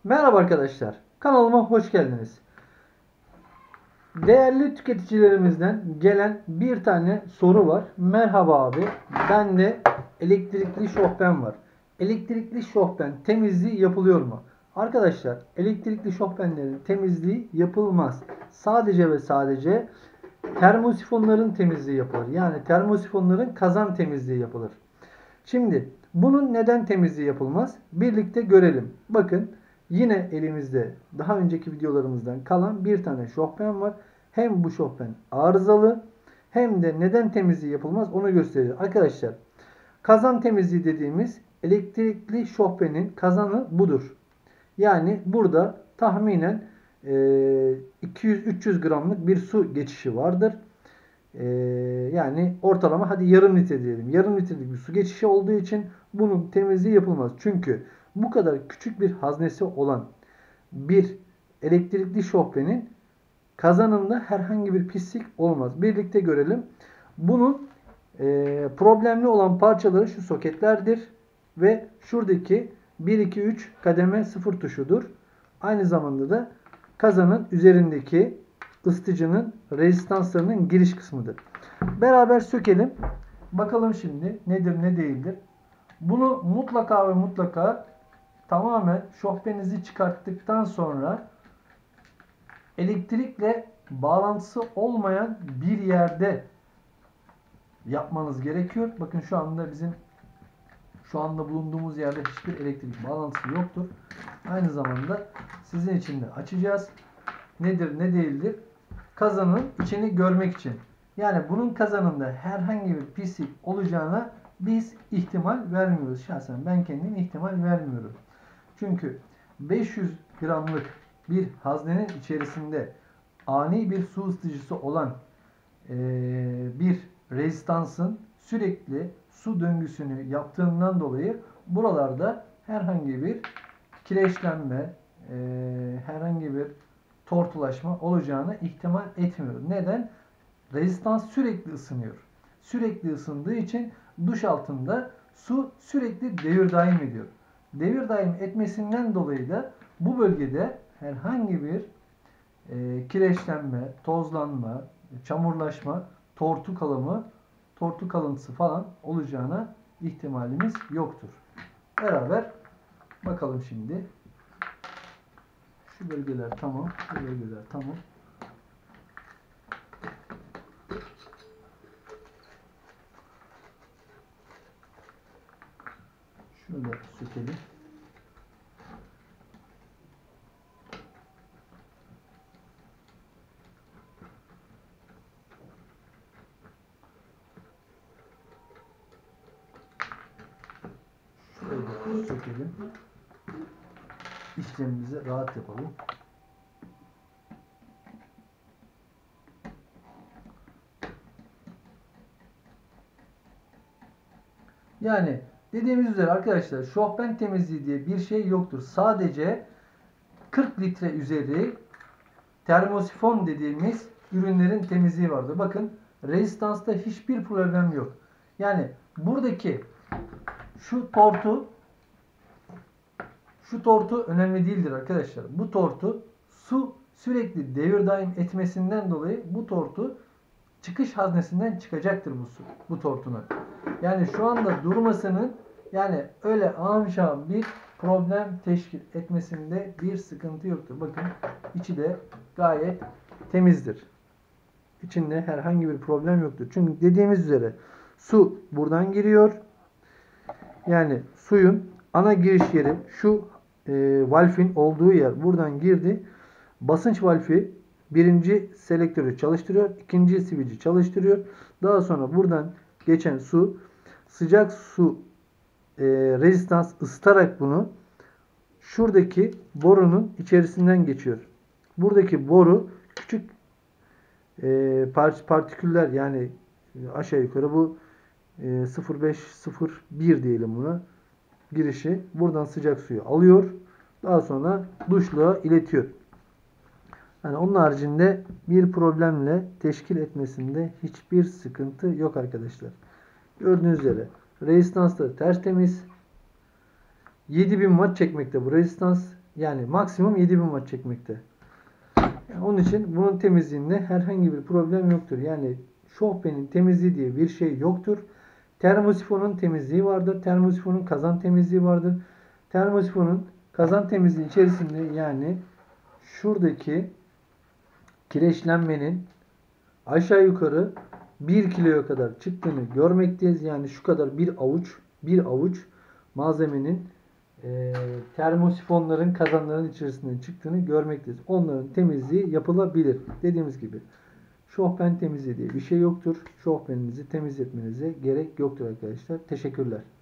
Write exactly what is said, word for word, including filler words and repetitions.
Merhaba arkadaşlar, kanalıma hoş geldiniz. Değerli tüketicilerimizden gelen bir tane soru var. Merhaba abi, bende elektrikli şofben var. Elektrikli şofben temizliği yapılıyor mu? Arkadaşlar, elektrikli şofbenlerin temizliği yapılmaz. Sadece ve sadece termosifonların temizliği yapılır. Yani termosifonların kazan temizliği yapılır. Şimdi bunun neden temizliği yapılmaz? Birlikte görelim. Bakın yine elimizde daha önceki videolarımızdan kalan bir tane şofben var. Hem bu şofben arızalı hem de neden temizliği yapılmaz onu gösteriyor. Arkadaşlar kazan temizliği dediğimiz elektrikli şofbenin kazanı budur. Yani burada tahminen iki yüz üç yüz gramlık bir su geçişi vardır. Ee, yani ortalama hadi yarım litre diyelim. Yarım litrelik bir su geçişi olduğu için bunun temizliği yapılmaz. Çünkü bu kadar küçük bir haznesi olan bir elektrikli şofbenin kazanında herhangi bir pislik olmaz. Birlikte görelim. Bunun e, problemli olan parçaları şu soketlerdir ve şuradaki bir iki üç kademe sıfır tuşudur. Aynı zamanda da kazanın üzerindeki ısıtıcının rezistanslarının giriş kısmıdır. Beraber sökelim. Bakalım şimdi nedir ne değildir. Bunu mutlaka ve mutlaka tamamen şofbenizi çıkarttıktan sonra elektrikle bağlantısı olmayan bir yerde yapmanız gerekiyor. Bakın şu anda bizim şu anda bulunduğumuz yerde hiçbir elektrik bağlantısı yoktur. Aynı zamanda sizin için de açacağız. Nedir ne değildir? Kazanın içini görmek için. Yani bunun kazanında herhangi bir pislik olacağına biz ihtimal vermiyoruz. Şahsen ben kendim ihtimal vermiyorum. Çünkü beş yüz gramlık bir haznenin içerisinde ani bir su ısıtıcısı olan e, bir rezistansın sürekli su döngüsünü yaptığından dolayı buralarda herhangi bir kireçlenme, e, herhangi bir tortulaşma olacağını ihtimal etmiyorum. Neden? Rezistans sürekli ısınıyor. Sürekli ısındığı için duş altında su sürekli devir daim ediyor. Devir daim etmesinden dolayı da bu bölgede herhangi bir e, kireçlenme, tozlanma, çamurlaşma, tortu kalımı, tortu kalıntısı falan olacağına ihtimalimiz yoktur. Beraber bakalım şimdi. Şu bölgeler tamam, şu bölgeler tamam. Şöyle sökelim. Şöyle sökelim. İşlemimizi rahat yapalım. Yani dediğimiz üzere arkadaşlar şofben temizliği diye bir şey yoktur. Sadece kırk litre üzeri termosifon dediğimiz ürünlerin temizliği vardır. Bakın rezistansta hiçbir problem yok. Yani buradaki şu tortu şu tortu önemli değildir arkadaşlar. Bu tortu su sürekli devir daim etmesinden dolayı bu tortu çıkış haznesinden çıkacaktır bu su, bu tortunun. Yani şu anda durmasının yani öyle amşam bir problem teşkil etmesinde bir sıkıntı yoktur. Bakın içi de gayet temizdir. İçinde herhangi bir problem yoktur. Çünkü dediğimiz üzere su buradan giriyor. Yani suyun ana giriş yeri şu e, valfin olduğu yer buradan girdi. Basınç valfi birinci selektörü çalıştırıyor. İkinci sivici çalıştırıyor. Daha sonra buradan geçen su sıcak su e, rezistans ısıtarak bunu şuradaki borunun içerisinden geçiyor. Buradaki boru küçük e, partiküller yani aşağı yukarı bu e, sıfır virgül beş sıfır virgül bir diyelim buna girişi. Buradan sıcak suyu alıyor. Daha sonra duşluğa iletiyor. Yani onun haricinde bir problemle teşkil etmesinde hiçbir sıkıntı yok arkadaşlar. Gördüğünüz üzere rezistans da ters temiz. yedi bin watt çekmekte bu rezistans. Yani maksimum yedi bin watt çekmekte. Yani onun için bunun temizliğinde herhangi bir problem yoktur. Yani şofbenin temizliği diye bir şey yoktur. Termosifonun temizliği vardır. Termosifonun kazan temizliği vardır. Termosifonun kazan temizliği içerisinde yani şuradaki kireçlenmenin aşağı yukarı bir kiloya kadar çıktığını görmekteyiz. Yani şu kadar bir avuç bir avuç malzemenin e, termosifonların kazanların içerisinden çıktığını görmekteyiz. Onların temizliği yapılabilir. Dediğimiz gibi şofben temizliği diye bir şey yoktur. Şofbeninizi temizletmenize gerek yoktur arkadaşlar. Teşekkürler.